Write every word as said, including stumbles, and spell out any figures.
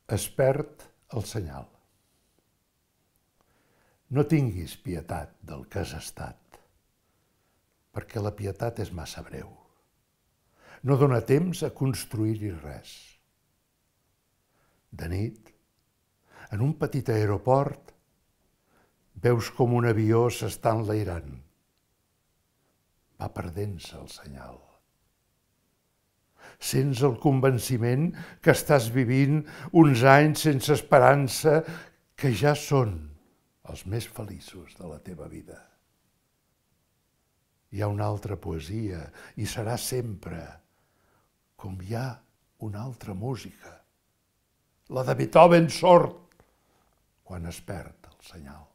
Es perd el senyal. No tinguis pietat del que has estat, perquè la pietat és massa breu. No dóna temps a construir-hi res. De nit, en un petit aeroport, veus com un avió s'està enlairant. Va perdent-se el senyal. Sents el convenciment que estàs vivint uns anys sense esperança que ja són els més feliços de la teva vida. Hi ha una altra poesia i serà sempre com hi ha una altra música, la de Beethoven sord, quan es perd el senyal.